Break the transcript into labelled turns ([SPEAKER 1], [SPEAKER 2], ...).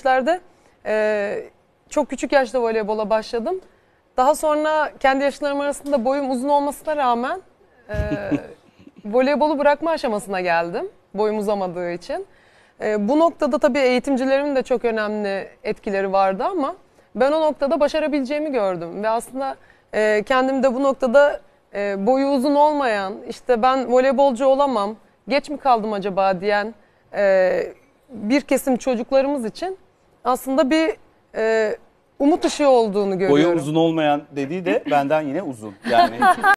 [SPEAKER 1] süreçlerde çok küçük yaşta voleybola başladım. Daha sonra kendi yaşlarım arasında boyum uzun olmasına rağmen voleybolu bırakma aşamasına geldim. Boyum uzamadığı için. Bu noktada tabii eğitimcilerimin de çok önemli etkileri vardı ama ben o noktada başarabileceğimi gördüm. Ve aslında kendim de bu noktada boyu uzun olmayan, işte ben voleybolcu olamam, geç mi kaldım acaba diyen bir kesim çocuklarımız için aslında bir umut ışığı olduğunu görüyorum.
[SPEAKER 2] Boyu uzun olmayan dediği de benden yine uzun. Yani